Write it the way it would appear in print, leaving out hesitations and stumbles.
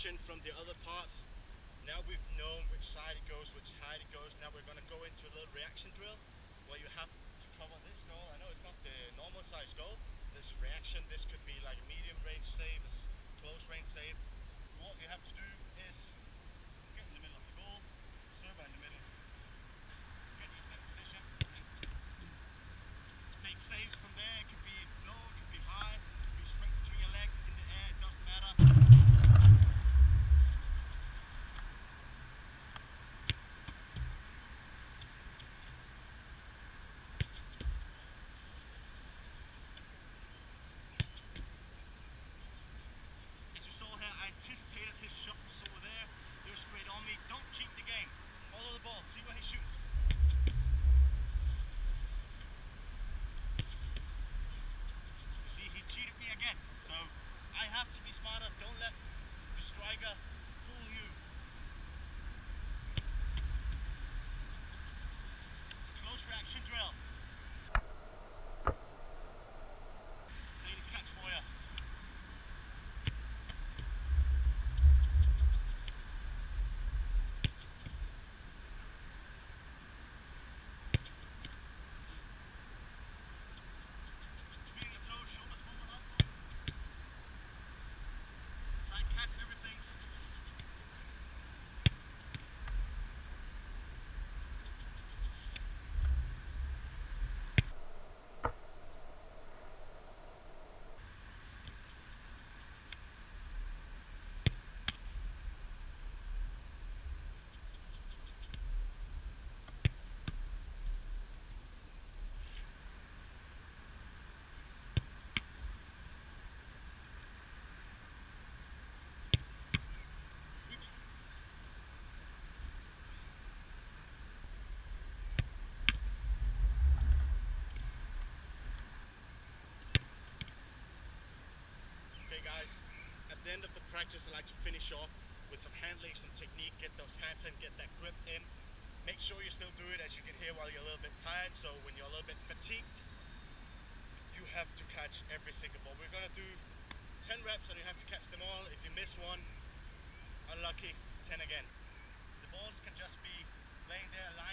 position from the other parts. Now we've known which side it goes, which height it goes. Now we're going to go into a little reaction drill where you have to cover this goal. I know it's not the normal size goal. This reaction, this could be like a medium range save, a close range save. What you have to do is get in the middle of the goal, server in the middle, get your set position, make saves from there. It could be low, it could be high, it could be straight between your legs, in the air, it doesn't matter. Anticipated his shot was over there. He was straight on me. Don't cheat the game. Follow the ball. See where he shoots. You see, he cheated me again. So I have to be smarter. Don't let the striker fool you. It's a close reaction drill. Ladies, catch for you. Guys, at the end of the practice I like to finish off with some handling, some technique, get those hands in, get that grip in. Make sure you still do it, as you can hear, while you're a little bit tired. So when you're a little bit fatigued, you have to catch every single ball. We're going to do 10 reps and you have to catch them all. If you miss one, unlucky, 10 again. The balls can just be laying there, lying